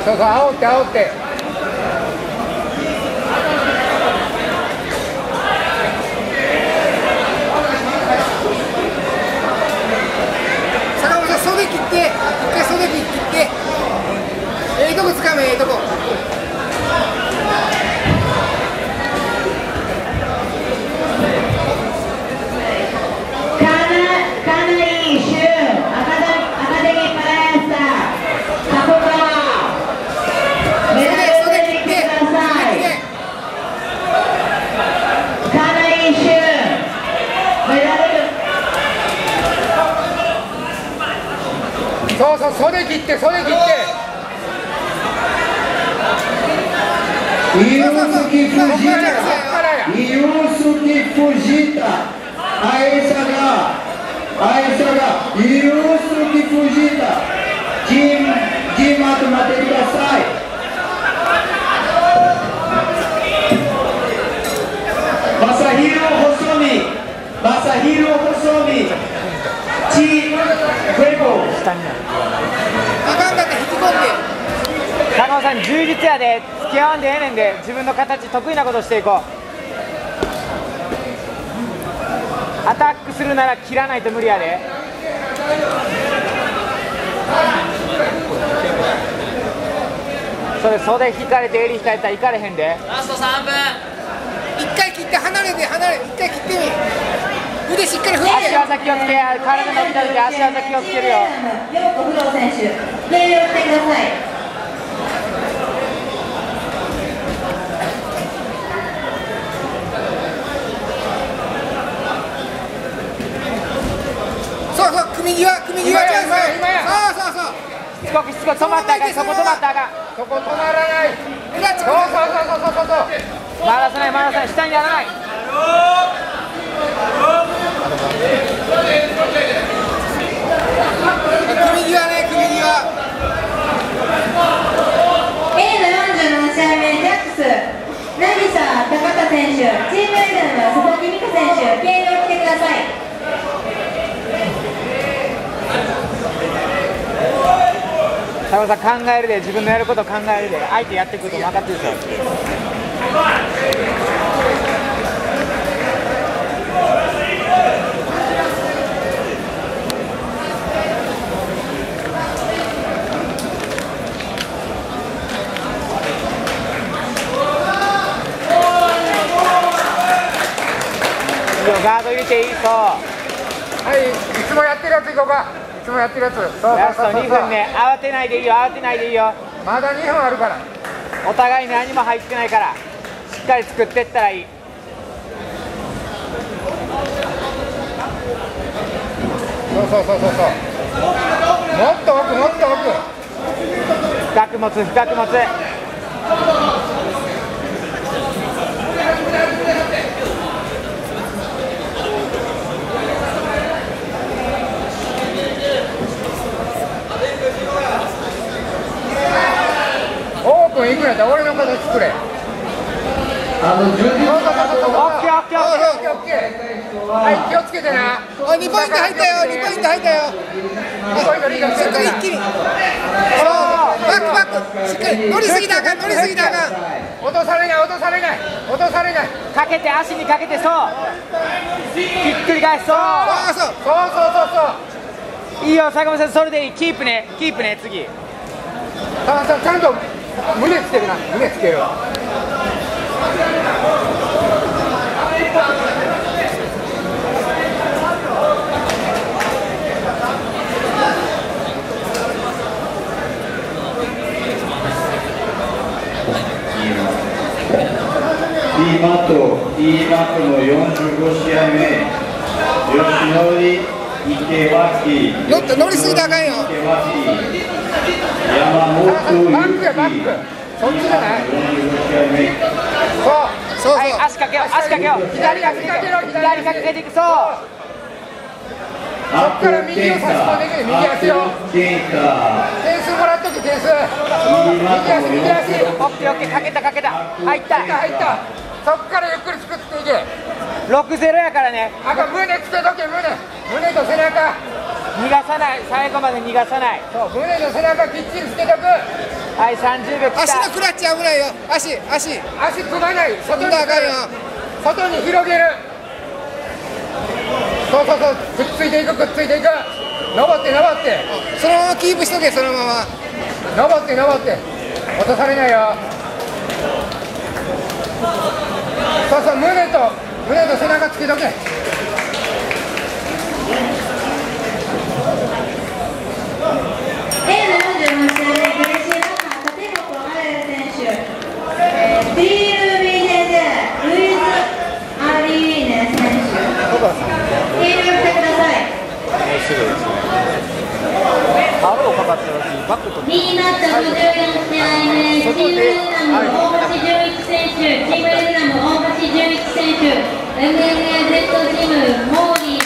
そうそう、煽って煽って。 坂本さん、袖切って、一回袖切って、とこつかめ、とこ。 そうそう、袖切って、袖切って。 Yusuke Fujita, Aesaga, Yusuke Fujita, Jim あと待ってください。マサヒロ細身、チグレゴ。 あかんかって引き込んで。 坂本さん、充実やで、付き合わんでええねんで、自分の形、得意なことしていこう。アタックするなら切らないと無理やで。それ袖引かれて襟引かれたらいかれへんで。 ラスト3分。 一回切って離れて、一回切ってみ。腕しっかり振って。 足技気をつけ、体伸びた時足技気をつけるよ。 陽子不動選手、礼をしてください。 そうそう、組際チャンス。そうそうそう。 しつこく止まったらあかん、そこ止まったらあかん。 そこ止まらない。そう回らせない、下にやらない。 組際ね、組際。 47試合目、ジャックス、渚高田選手、チームアイドルの佐々木美香選手、敬礼をしてください。 坂本さん、考えるで、自分のやることを考えるで、相手やってくると分かってるでしょ。ガード入れていいそう。 はい、いつもやってるやついこうか。いつもやってるやつ。 ラスト2分ね、慌てないでいいよ、慌てないでいいよ。 まだ2分あるから。 お互い何も入ってないから、しっかり作っていったらいい。 そう。もっと奥。 深く持つ。 オープン行くんやったら俺の形作れ。 10時オッケー。 はい、気をつけてな。 2ポイント入ったよ。 2ポイントリードしてるから。 一気に。バック。しっかり。乗りすぎたらあかん。 落とされない。 かけて、足にかけて、そう。ひっくり返す、そう。いいよ、坂本さん、それでいい。キープね、次。 ちゃんと胸つけるな。胸つけよう。 E マットの45試合目、吉典、池脇、 乗りすぎたらあかんよ。 山本バックや、バック。そっちじゃない。 そう。 はい、足かけよう。左かけていく、そう。 そっから右を差し込んでいく。右足を。点数もらっとけ、点数。右足。 オッケー、かけた。入った。 そっからゆっくり作っていけ。 6-0やからね。 あかん、胸つけとけ、胸と背中。 逃がさない、最後まで逃がさない。 そう、胸の背中きっちりつけとく。 はい、30秒切った。 足のクラッチ危ないよ。足足組まない。外にあかんよ。 外に広げる。そうそうそう、くっついていく、くっついていく。登って登って。 そのままキープしとけ、そのまま。 登って登って。落とされないよ。そうそう、胸と背中つけとけ。 例の48試合でグレシーランナー、立本アレル選手、TUBJJ、ルイズ・アリーネ選手、計量してください。 ハローかかったらバックと。 2マッチ54試合目、チームエルナム大橋11選手、チームエルナム大橋11選手、MNAZ チームモーリー